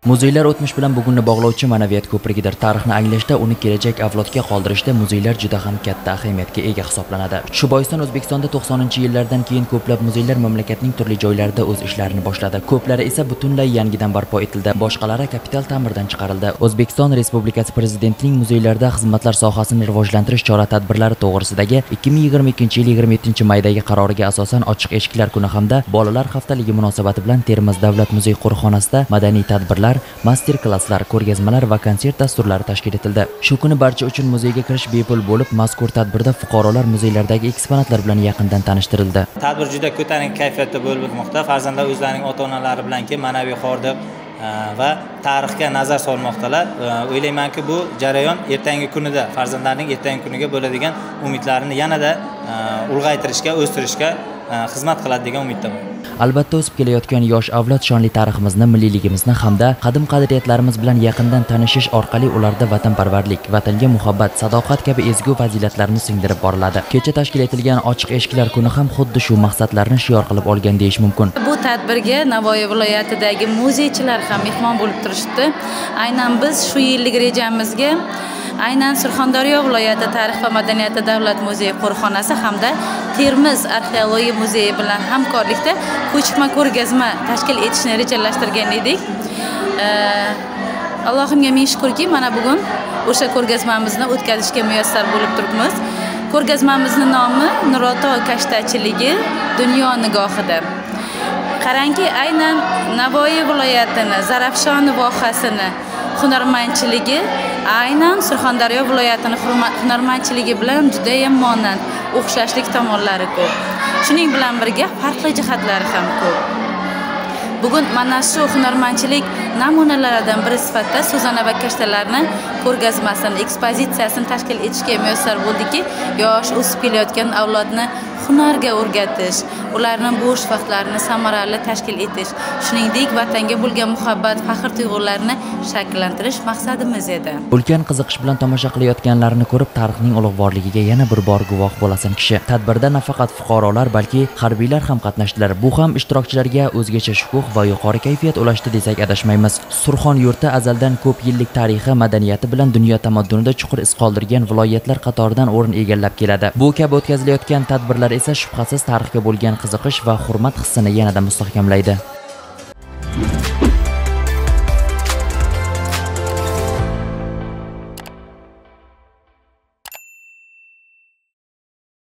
Muzeylar o'tmish bilan bugunni bog'lovchi ma'naviyat ko'prigidir. Tarixni anglashda, uni kelajak avlodga qoldirishda muzeylar juda ham katta ahamiyatga ega hisoblanadi. Shu boisdan O'zbekistonda 90-yillardan keyin ko'plab muzeylar mamlakatning turli joylarida o'z ishlarini boshladi. Ko'plari esa butunlay yangidan barpo etildi. Boshqalari kapital ta'mirdan chiqarildi. O'zbekiston Respublikasi Prezidentining muzeylarda xizmatlar sohasini rivojlantirish chora-tadbirlari to'g'risidagi 2022-yil 27-maydagi qaroriga asosan ochiq eshiklar kuni hamda bolalar haftaligi munosabati bilan Termiz davlat muzey qo'riqxonasida madaniy tadbirlar, master-klasslar, ko'rgazmalar va konsert dasturlari tashkil etildi. Shu kuni barcha uchun muzeyga kirish bepul bo'lib, mazkur tadbirda fuqarolar muzeylardagi eksponatlar bilan yaqindan tanishtirildi. Tadbir juda ko'tarinki kayfiyatda bo'lib o'tmoqda. Farzandlar o'zlarining ota-onalari bilan ma'naviy hordiq va tarixga nazar solmoqdalar. O'ylaymanki, bu jarayon ertangi kunida farzandlarning ertangi kuniga bo'ladigan umidlarini yanada ulg'aytirishga, o'stirishga xizmat qiladi degan umiddaman. Albatta, o'sib kelayotgan yosh avlod shonli tariximizni, milliyligimizni hamda qadim qadriyatlarimiz bilan yaqindan tanishish orqali ularda vatanparvarlik, vatanga muhabbat, sadoqat kabi ezgu fazilatlarni singdirib boriladi. Kecha tashkil etilgan ochiq eshiklar kuni ham xuddi shu maqsadlarni shior qilib olgan deyish mumkin. Bu tadbirga Navoiy viloyatidagi muzeychilar ham mehmon bo'lib turishdi. Aynan biz shu yillik rejamizga aynan Surxondaryo viloyati tarix va madaniyati davlat muzeyi qo'riqxonasi hamda Termiz arxeologiya muzeyi bilan hamkorlikda ko'chma ko'rgazma tashkil etishni rejalashtirgan edik. Allohimga ming shukrki, mana bugun o'sha ko'rgazmamizni o'tkazishga muyassar bo'lib turibmiz. Ko'rgazmamizning nomi Nuroto kashtachiligi dunyo nigohida. Qarangki, aynan Navoiy viloyatini, Zarafshon vohasini hunarmandchiligi aynan Surxondaryo viloyatining hunarmandchiligi bilan juda ham monand, o'xshashlik tomonlari ko'p. Shuning bilan birga farqli jihatlari ham ko'p. Bugun mana shu hunarmandchilik namunalaridan biri sifatida So'zana va kashtalarni ko'rgazmasini, ekspozitsiyasini tashkil etishga muyassar bo'ldiki, yosh o'sib kelayotgan avlodni hunarga o'rgatish, ularning bo'sh vaqtlarini samarali tashkil etish, shuningdek vatanga bo'lgan muhabbat, faxr tuyg'ularini shakllantirish maqsadimiz edi. Ulkan qiziqish bilan tomosha qilayotganlarni ko'rib, tarixning ulug'vorligiga yana bir bor guvoh bo'lasan kishi. Tadbirda nafaqat fuqarolar, balki harbiylar ham qatnashdilar. Bu ham ishtirokchilarga o'zgacha shukuh va yuqori kayfiyat ulashdi desak adashmaymiz. Surxon yurti azaldan ko'p yillik tarixi, madaniyati bilan dunyo tamaddunida chuqur iz qoldirgan viloyatlar qatoridan o'rin egallab keladi. Bu kabi o'tkazilayotgan tadbirlar esa shubhasiz tarixga bo'lgan qiziqish va hurmat hissini yanada mustahkamlaydi.